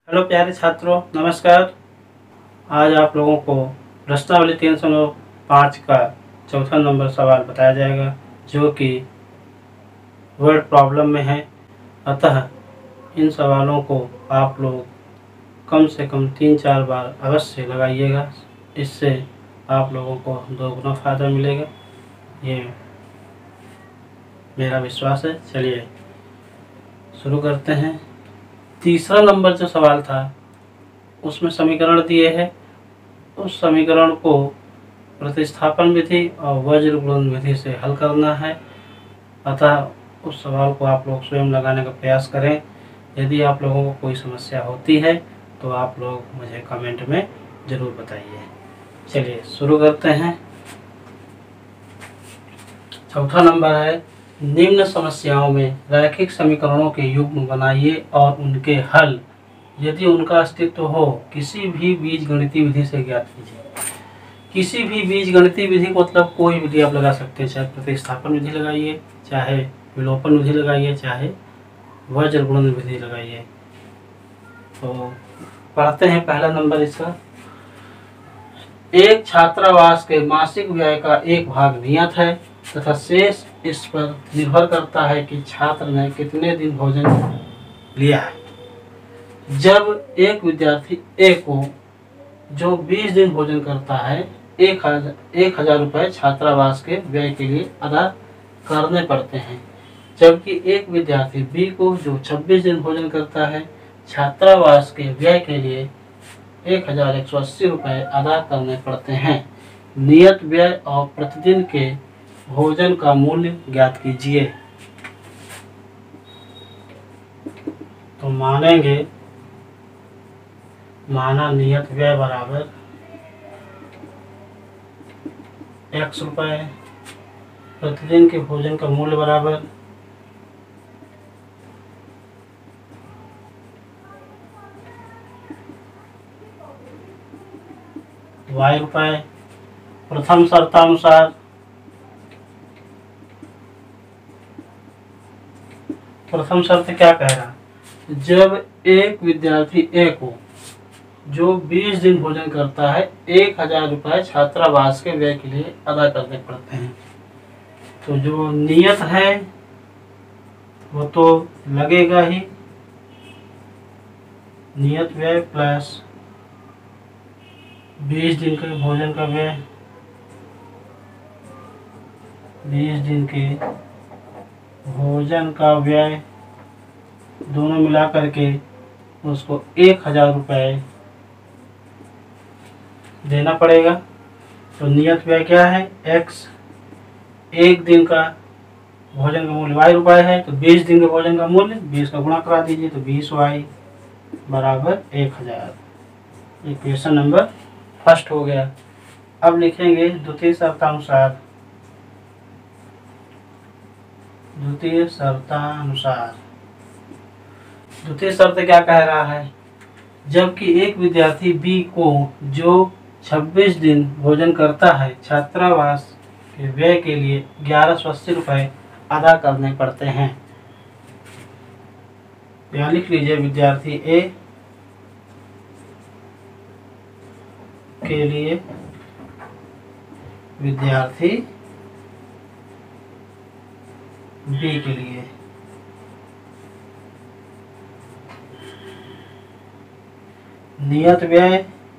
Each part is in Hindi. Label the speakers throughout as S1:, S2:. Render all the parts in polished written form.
S1: हेलो प्यारे छात्रों, नमस्कार। आज आप लोगों को प्रश्नावली 305 का चौथा नंबर सवाल बताया जाएगा, जो कि वर्ड प्रॉब्लम में है। अतः इन सवालों को आप लोग कम से कम 3-4 बार अवश्य लगाइएगा। इससे आप लोगों को दोगुना फ़ायदा मिलेगा, ये मेरा विश्वास है। चलिए शुरू करते हैं। तीसरा नंबर जो सवाल था उसमें समीकरण दिए हैं। उस समीकरण को प्रतिस्थापन विधि और वज्र गुणन विधि से हल करना है। अतः उस सवाल को आप लोग स्वयं लगाने का प्रयास करें। यदि आप लोगों को कोई समस्या होती है तो आप लोग मुझे कमेंट में ज़रूर बताइए। चलिए शुरू करते हैं। चौथा नंबर है, निम्न समस्याओं में रैखिक समीकरणों के युग्म बनाइए और उनके हल यदि उनका अस्तित्व हो किसी भी बीजगणितीय विधि से ज्ञात कीजिए। किसी भी बीजगणितीय विधि को मतलब कोई विधि आप लगा सकते हैं, चाहे प्रतिस्थापन विधि लगाइए, चाहे विलोपन विधि लगाइए, चाहे वज्र गुणन विधि लगाइए। तो पढ़ते हैं पहला नंबर इसका। एक छात्रावास के मासिक व्यय का एक भाग नियत है तथा शेष इस पर निर्भर करता है कि छात्र ने कितने दिन भोजन लिया है। जब एक विद्यार्थी ए को जो 20 दिन भोजन करता है 1,000 रुपये छात्रावास के व्यय के लिए अदा करने पड़ते हैं, जबकि एक विद्यार्थी बी को जो 26 दिन भोजन करता है छात्रावास के व्यय के लिए 1,180 रुपये अदा करने पड़ते हैं। नियत व्यय और प्रतिदिन के भोजन का मूल्य ज्ञात कीजिए। तो माना नियत व्यय बराबर x रुपये, प्रतिदिन के भोजन का मूल्य बराबर y रुपये। प्रथम शर्तानुसार प्रथम शर्त क्या कह रहा है, जब एक विद्यार्थी ए को जो 20 दिन भोजन करता है 1,000 रुपये छात्रावास के व्यय के लिए अदा करने पड़ते हैं। तो जो नियत है वो तो लगेगा ही, नियत व्यय प्लस 20 दिन के भोजन का व्यय, 20 दिन के भोजन का व्यय दोनों मिला करके उसको 1,000 रुपये देना पड़ेगा। तो नियत व्यय क्या है, x, एक दिन का भोजन का मूल्य y रुपये है, तो 20 दिन के भोजन का मूल्य 20 का गुणा करा दीजिए, तो 20y बराबर 1,000। इक्वेशन नंबर फर्स्ट हो गया। अब लिखेंगे द्वितीय शर्तानुसार। द्वितीय शर्त क्या कह रहा है, जबकि एक विद्यार्थी बी को जो 26 दिन भोजन करता है छात्रावास के व्यय के लिए 1,180 रुपये अदा करने पड़ते हैं। यहाँ लिख लीजिए, विद्यार्थी ए के लिए विद्यार्थी बी के लिए नियत व्यय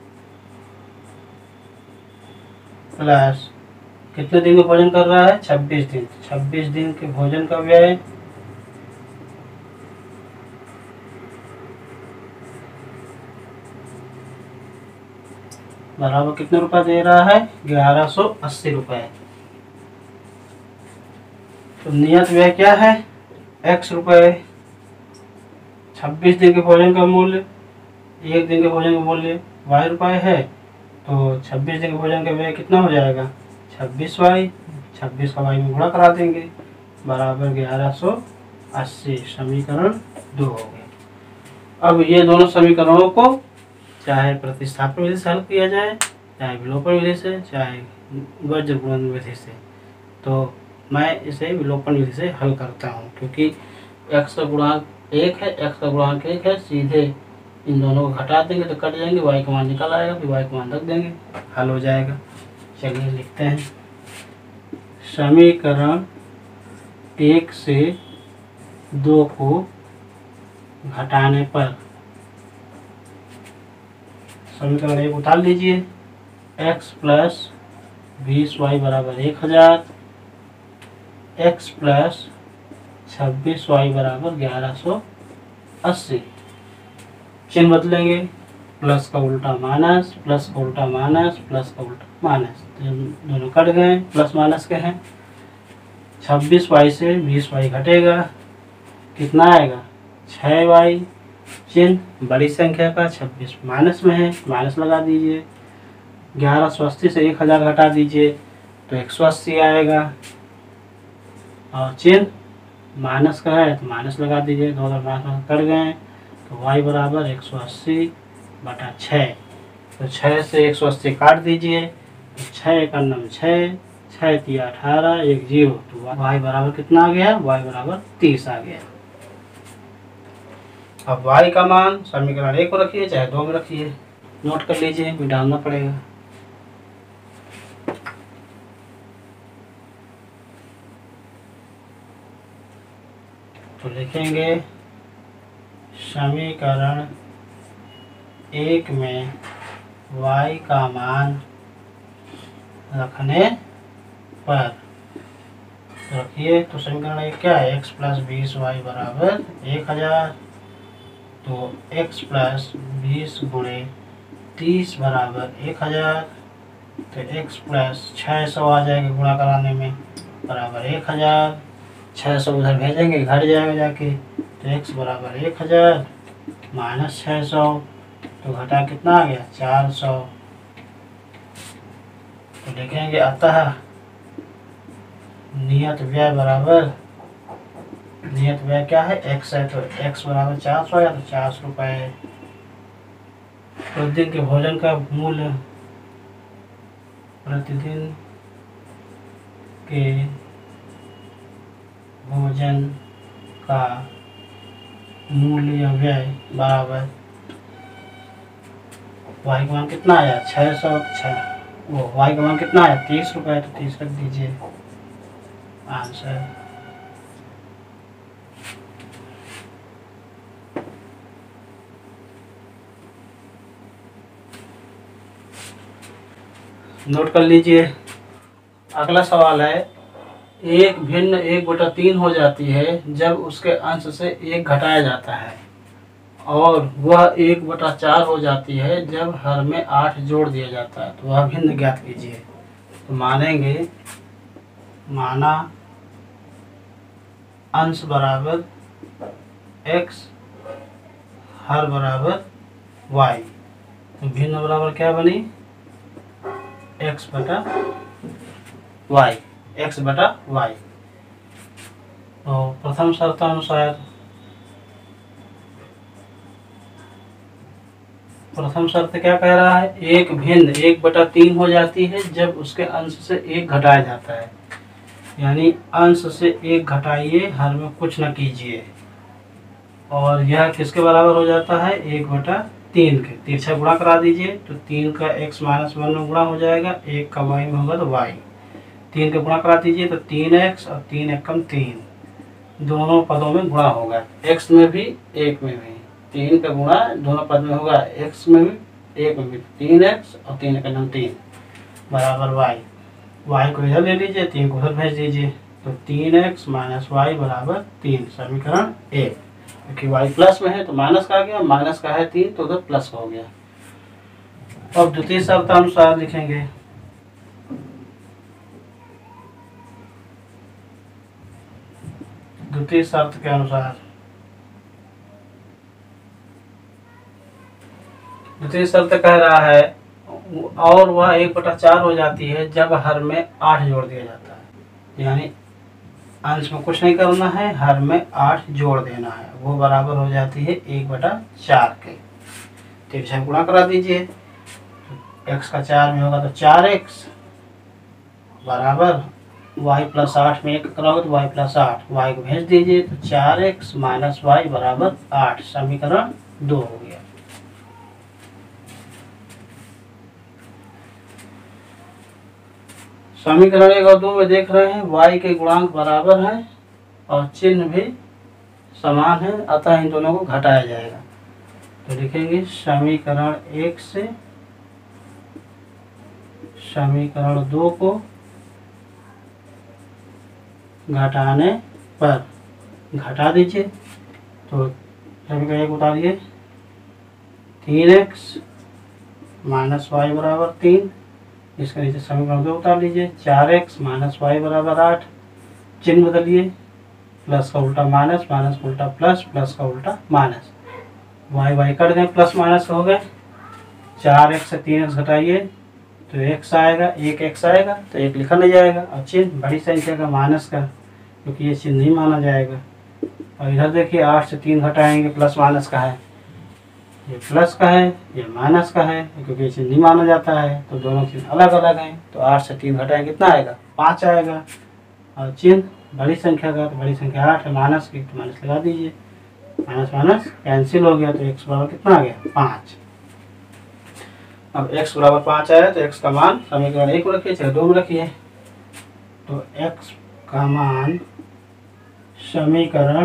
S1: प्लस कितने दिन का भोजन कर रहा है, 26 दिन। 26 दिन के भोजन का व्यय बराबर कितने रुपए दे रहा है, 1,180 रुपये। तो नियत व्यय क्या है, x रुपये, 26 दिन के भोजन का मूल्य, एक दिन के भोजन का मूल्य y रुपये है, तो 26 दिन के भोजन का व्यय कितना हो जाएगा, 26y, 26 का y में गुणा करा देंगे, बराबर 1,180। समीकरण 2 हो गया। अब ये दोनों समीकरणों को चाहे प्रतिस्थापन विधि से हल किया जाए, चाहे विलोपन विधि से, चाहे वज्र गुणन विधि से, तो मैं इसे विलोपन विधि से हल करता हूँ, क्योंकि x का गुणांक 1 है, x का गुणांक 1 है, सीधे इन दोनों को घटा देंगे तो कट जाएंगे, y का मान निकल आएगा, फिर y का मान रख देंगे, हल हो जाएगा। चलिए लिखते हैं, समीकरण 1 से 2 को घटाने पर, समीकरण 1 उतार लीजिए, x प्लस 20y बराबर 1000, x प्लस 26y बराबर 1180। चिन्ह बदलेंगे, प्लस का उल्टा माइनस, प्लस का उल्टा माइनस, प्लस का उल्टा माइनस, दोनों कट गए, प्लस माइनस के हैं। 26y से 20y घटेगा, कितना आएगा 6y। चिन्ह बड़ी संख्या का 26 माइनस में है, माइनस लगा दीजिए। 1180 से 1000 घटा दीजिए तो 180 आएगा, और चिन्ह माइनस का है तो माइनस लगा दीजिए, 2 माइनस कट गए तो y बराबर 180/6। तो 6 से 180 काट दीजिए, 6 का नम 6, 6 तिया 18, 1 0, तो y बराबर कितना आ गया, y बराबर 30 आ गया। अब y का मान समीकरण 1 को रखिए चाहे 2 में रखिए, नोट कर लीजिए, भी डालना पड़ेगा। तो लिखेंगे समीकरण 1 में y का मान रखने पर, रखिए तो समीकरण 1 क्या है, x प्लस 20y बराबर 1000, तो x प्लस 20 गुणे 30 बराबर 1000, तो x प्लस 600 आ जाएगा गुणा कराने में बराबर 1000, 600 उधर भेजेंगे घट जाएगा जाके, तो x बराबर 1000 माइनस 600, तो घटा कितना आ गया 400। तो लिखेंगे अतः नियत व्यय बराबर, नियत व्यय क्या है, x है तो x बराबर 400 या तो 400 रुपये। प्रतिदिन के भोजन का मूल्य, प्रतिदिन के भोजन का मूल्य व्यय बराबर y का मान कितना आया 600, वो y का मान कितना आया 30 रुपये, तो 30 रख दीजिए आंसर। नोट कर लीजिए। अगला सवाल है, एक भिन्न 1/3 हो जाती है जब उसके अंश से 1 घटाया जाता है, और वह 1/4 हो जाती है जब हर में 8 जोड़ दिया जाता है, तो वह भिन्न ज्ञात कीजिए। तो मानेंगे, माना अंश बराबर x, हर बराबर y, तो भिन्न बराबर क्या बनी x बटा y, x बटा y। तो प्रथम शर्त अनुसार, प्रथम शर्त क्या कह रहा है, एक भिन्न 1/3 हो जाती है जब उसके अंश से 1 घटाया जाता है, यानी अंश से 1 घटाइए, हर में कुछ न कीजिए, और यह किसके बराबर हो जाता है 1/3 के। तिरछा गुणा करा दीजिए तो 3 का x माइनस 1 में गुणा हो जाएगा, 1 का y में होगा तो y, 3 का गुणा करा दीजिए तो 3x और 3 एकम 3, दोनों पदों में गुणा होगा, x में भी 1 में भी, 3 का गुणा दोनों पद में होगा, x में भी 1 में भी, 3x और 3 एकम 3 बराबर y। y को इधर ले लीजिए, 3 को उधर भेज दीजिए, तो 3x माइनस y बराबर 3, समीकरण 1। क्योंकि y प्लस में है तो माइनस का आ गया, माइनस का है 3 तो उधर प्लस का हो गया। अब द्वितीय शर्त अनुसार लिखेंगे, द्वितीय शर्त के अनुसार, द्वितीय शर्त कह रहा है, और वह 1/4 हो जाती है जब हर में 8 जोड़ दिया जाता है, यानी अंश में कुछ नहीं करना है, हर में 8 जोड़ देना है, वो बराबर हो जाती है 1/4 के। तिरछा गुणा करा दीजिए, x का 4 में होगा तो 4x बराबर y प्लस 8 में 1 कराओगे तो y प्लस 8, y को भेज दीजिए तो 4x माइनस y बराबर 8, समीकरण 2 हो गया। समीकरण 1 और 2 में देख रहे हैं y के गुणांक बराबर हैं और चिन्ह भी समान है, अतः इन दोनों को घटाया जाएगा। तो लिखेंगे समीकरण 1 से समीकरण 2 को घटाने पर घटा दीजिए। तो समीकरण 1 उतारिए, 3x माइनस वाई बराबर 3। इसके नीचे समीकरण 2 उतार लीजिए, 4x माइनस वाई बराबर 8। चिन्ह बदलिए, प्लस का उल्टा माइनस, माइनस का उल्टा प्लस, प्लस का उल्टा माइनस। वाई वाई कट गए, प्लस माइनस हो गए। 4x से 3x घटाइए तो x आएगा, 1x आएगा तो 1 लिखा नहीं जाएगा। और चिन्ह बड़ी संख्या का माइनस का, क्योंकि ये चिन्ह नहीं माना जाएगा। और इधर देखिए 8 से 3 घटाएंगे, प्लस माइनस का है, ये प्लस का है, ये माइनस का है, क्योंकि ये चिन्ह नहीं माना जाता है। तो दोनों चिन्ह अलग अलग हैं। तो 8 से 3 घटाएंगे कितना आएगा, 5 आएगा। और चिन्ह बड़ी संख्या का, तो बड़ी संख्या 8 है, माइनस की तो माइनस लगा दीजिए। माइनस माइनस कैंसिल हो गया, तो x बराबर कितना आ गया, 5। अब x बराबर 5 आया तो x का मान समीकरण 1 में रखिए, चाहे 2 में रखिए। तो x का मान समीकरण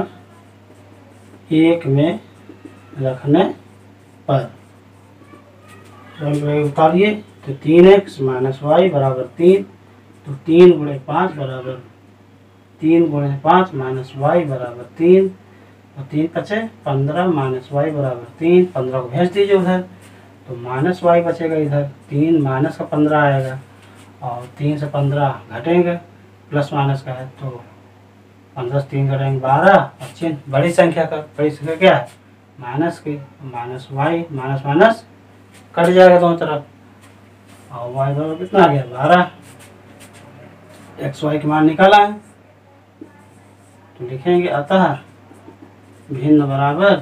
S1: 1 में रखने पर समीकरण उतारिए तो 3x माइनस वाई बराबर 3। तो 3 गुणे 5 बराबर 3 गुणे 5 माइनस वाई बराबर 3। और 3 बचे 15 माइनस वाई बराबर 3। 15 को भेज दीजिए उधर, तो माइनस वाई बचेगा इधर। 3 माइनस का 15 आएगा और 3 से 15 घटेंगे, प्लस माइनस का है तो 15 से 3 घटेंगे 12। और चिन्ह बड़ी संख्या का, बड़ी संख्या क्या है, माइनस की। Minus y minus minus cut जाएगा दोनों तरफ, और वाई बराबर कितना आ गया, 12। एक्स वाई के मान निकाला है तो लिखेंगे अतः भिन्न बराबर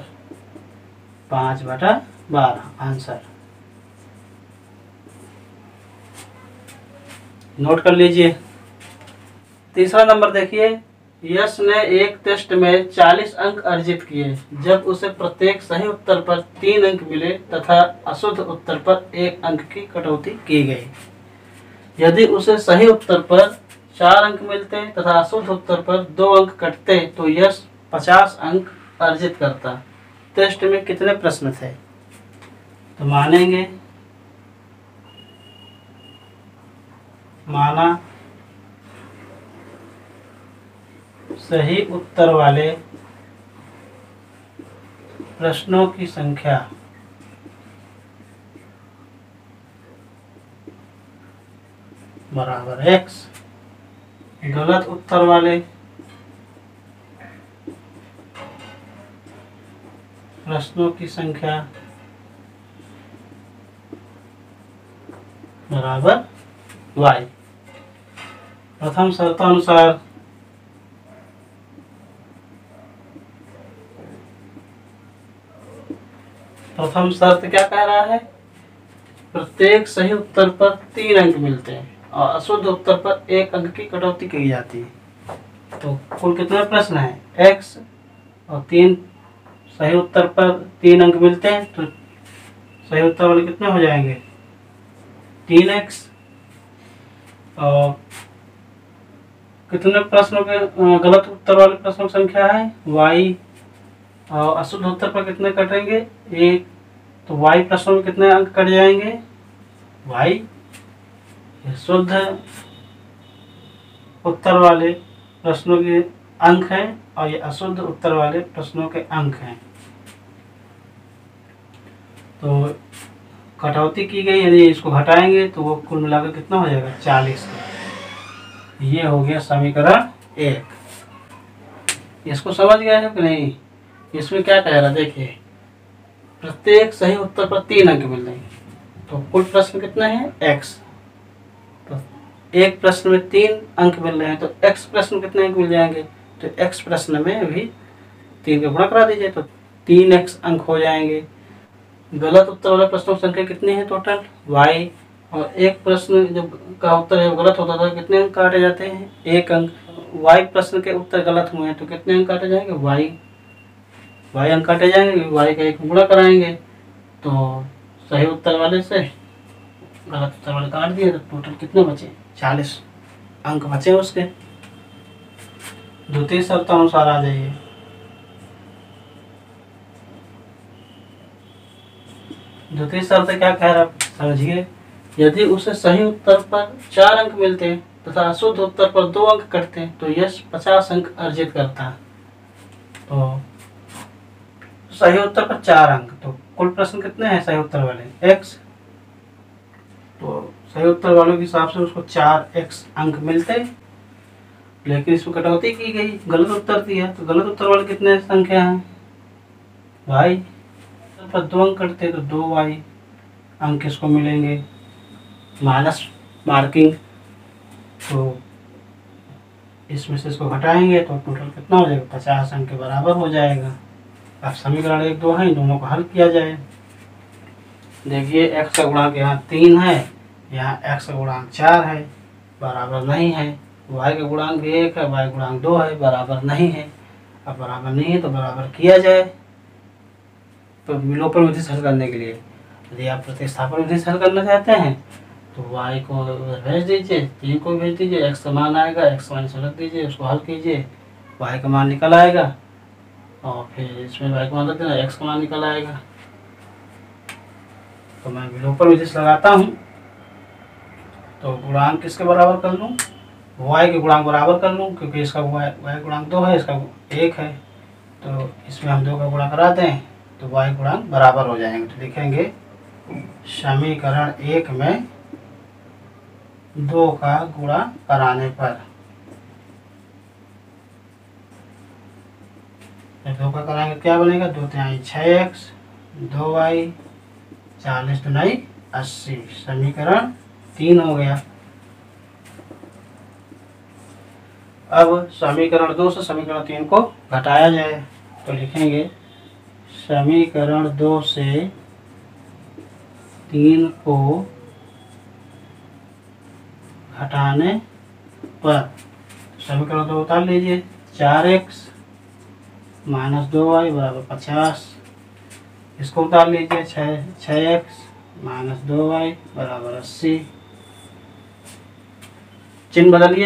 S1: 5/12 आंसर। नोट कर लीजिए। तीसरा नंबर देखिए, यश ने एक टेस्ट में 40 अंक अर्जित किए जब उसे प्रत्येक सही उत्तर पर 3 अंक मिले तथा अशुद्ध उत्तर पर 1 अंक की कटौती की गई। यदि उसे सही उत्तर पर 4 अंक मिलते तथा अशुद्ध उत्तर पर 2 अंक कटते तो यश 50 अंक अर्जित करता। टेस्ट में कितने प्रश्न थे? तो मानेंगे, माना सही उत्तर वाले प्रश्नों की संख्या बराबर x, गलत उत्तर वाले प्रश्नों की संख्या बराबर y। प्रथम शर्तानुसार प्रथम शर्त क्या कह रहा है, प्रत्येक सही उत्तर पर 3 अंक मिलते हैं और अशुद्ध उत्तर पर 1 अंक की कटौती की जाती है। तो कुल कितने प्रश्न हैं, x और 3 सही उत्तर पर 3 अंक मिलते हैं तो सही उत्तर वाले कितने हो जाएंगे, 3x। और कितने प्रश्नों के गलत उत्तर वाले प्रश्नों की संख्या है y, और अशुद्ध उत्तर पर कितने कटेंगे, 1। तो y प्रश्नों में कितने अंक कट जाएंगे, y। ये शुद्ध उत्तर वाले प्रश्नों के अंक हैं और ये अशुद्ध उत्तर वाले प्रश्नों के अंक हैं। तो कटौती की गई, यदि इसको घटाएंगे तो वो कुल मिलाकर कितना हो जाएगा, 40 का। ये हो गया समीकरण 1। इसको समझ गए हैं कि नहीं? इसमें क्या कह रहा है देखिए, प्रत्येक सही उत्तर पर 3 अंक मिल रहे हैं तो कुल प्रश्न कितने हैं, x। तो एक प्रश्न में 3 अंक मिल रहे हैं तो x प्रश्न कितने अंक मिल जाएंगे, तो x प्रश्न में भी 3 का गुणा करा दीजिए तो 3x अंक हो जाएंगे। गलत उत्तर वाले प्रश्नों की संख्या कितनी है टोटल, y। और एक प्रश्न जो का उत्तर जब गलत होता था कितने अंक काटे जाते हैं, 1 अंक। y प्रश्न के उत्तर गलत हुए हैं तो कितने अंक काटे जाएंगे, y अंक काटे जाएंगे, y का 1 गुणा कराएंगे तो सही उत्तर वाले से गलत उत्तर वाले काट दिए तो टोटल कितने बचे, 40। अंक बचे उसके। द्वितीय शर्त अनुसार आ जाइए। द्वितीय शर्त क्या कह रहा है समझिए। यदि उसे सही उत्तर पर 4 अंक मिलते हैं तथा अशुद्ध उत्तर पर 2 अंक कटते हैं तो यश 50 अंक अर्जित करता है। तो सही उत्तर पर 4 अंक, तो कुल प्रश्न कितने हैं सही उत्तर वाले? x। तो सही उत्तर वालों के हिसाब से उसको 4x अंक मिलते, लेकिन इसमें कटौती की गई, गलत उत्तर दिया। तो गलत उत्तर वाले कितने संख्या हैं भाई? पर 2 अंक कटते तो 2y अंक किसको मिलेंगे? Minus marking. तो इसमें से इसको घटाएंगे तो टोटल कितना हो जाएगा? 50 अंक के बराबर हो जाएगा। अब समीकरण 1, 2 है, इन दोनों को हल किया जाए। देखिए x का गुणांक यहाँ 3 है, यहाँ x का गुणांक 4 है, बराबर नहीं है। y का गुणांक भी 1 है, y गुणांक 2 है, बराबर नहीं है। अब बराबर नहीं है तो बराबर किया जाए। तो विलोपन विधि से हल करने के लिए यदि आप प्रतिस्थापन विधि से हल करना चाहते हैं तो y को भेज दीजिए, 3 को भेज दीजिए, x का मान आएगा, x मान से रख दीजिए, उसको हल कीजिए, y का मान निकल आएगा और फिर इसमें y का मान रख देना, x का मान निकल आएगा। तो मैं विलोपन विधि से लगाता हूँ। तो गुणांक किसके बराबर कर लूँ? y के गुणांक बराबर कर लूँ, क्योंकि इसका y गुणांक 2 है, इसका 1 है। तो इसमें हम 2 का गुणा करा दें तो y गुणांक बराबर हो जाएंगे। तो लिखेंगे समीकरण 1 में 2 का गुणा कराने पर, 2 का कराएंगे क्या बनेगा? 2 तिहाई 6x, 2y, 40 दुनाई 80। समीकरण 3 हो गया। अब समीकरण 2 से समीकरण 3 को घटाया जाए तो लिखेंगे समीकरण 2 से 3 को घटाने पर, समीकरण 2 उतार लीजिए, 4x माइनस 2y बराबर 50। इसको उतार लीजिए, 6x माइनस 2y बराबर 80। चिन्ह बदलिए,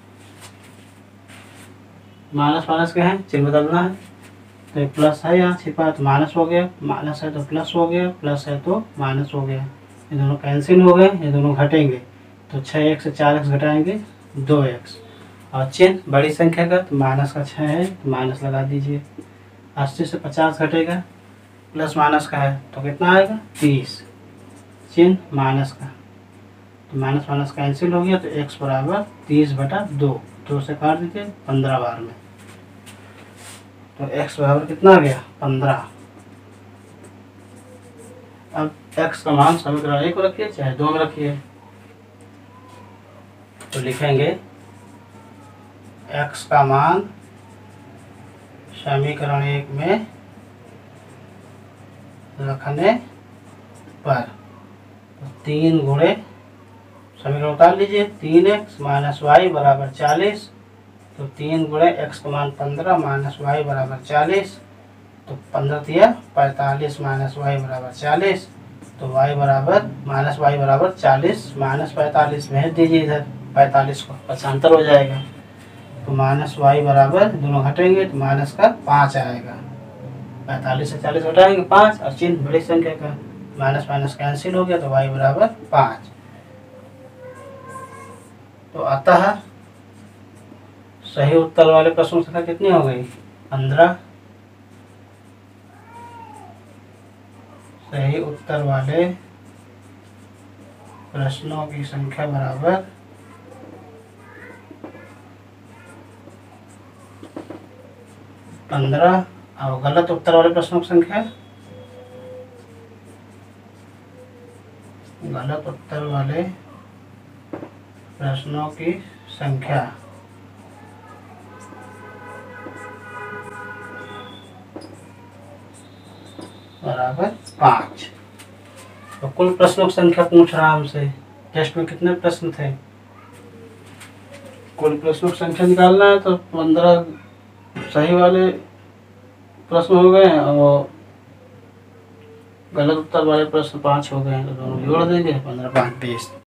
S1: माइनस माइनस के हैं, चिन्ह बदलना है। तो एक प्लस है यहाँ छिपा तो माइनस हो गया, माइनस है तो प्लस हो गया, प्लस है तो माइनस हो गया। ये दोनों कैंसिल हो गए, ये दोनों घटेंगे। तो 6x से 4x घटाएंगे 2x, और चिन्ह बड़ी संख्या का तो माइनस का 6 है तो माइनस लगा दीजिए। 80 से 50 घटेगा, प्लस माइनस का है तो कितना आएगा? 30, चिन्ह माइनस का, तो माइनस माइनस कैंसिल हो गया। तो x बराबर 30/2, 2 से काट दीजिए 15 बार में। तो x बराबर कितना आ गया? 15। अब x का मान समीकरण 1 में रखिए चाहे 2 में रखिए। तो लिखेंगे x का मान समीकरण 1 में रखने पर 3 गुणे, समीकरण उतार लीजिए, 3x माइनस वाई बराबर 40। तो 3 गुणे x का मान 15 माइनस वाई बराबर 40। तो 15 दिया 45 माइनस वाई बराबर 40। तो y बराबर माइनस वाई बराबर 40 माइनस 45 भेज दीजिए इधर, 45 को 75 हो जाएगा। तो माइनस वाई बराबर, दोनों घटेंगे तो माइनस का 5 आएगा। 45 से 40 घटाएंगे 5, और चिन्ह बड़ी संख्या का, माइनस माइनस कैंसिल हो गया तो y बराबर 5। तो अतः सही उत्तर वाले प्रश्नों की संख्या कितनी हो गई? 15। सही उत्तर वाले प्रश्नों की संख्या बराबर 15, और गलत उत्तर वाले प्रश्नों की संख्या, गलत उत्तर वाले प्रश्नों की संख्या बराबर 5। तो कुल प्रश्नों की संख्या पूछ रहा हमसे, टेस्ट में कितने प्रश्न थे? कुल प्रश्नों की संख्या निकालना है तो 15 सही वाले प्रश्न हो गए और गलत उत्तर वाले प्रश्न 5 हो गए हैं। तो दोनों जोड़ देंगे, 15 5 20।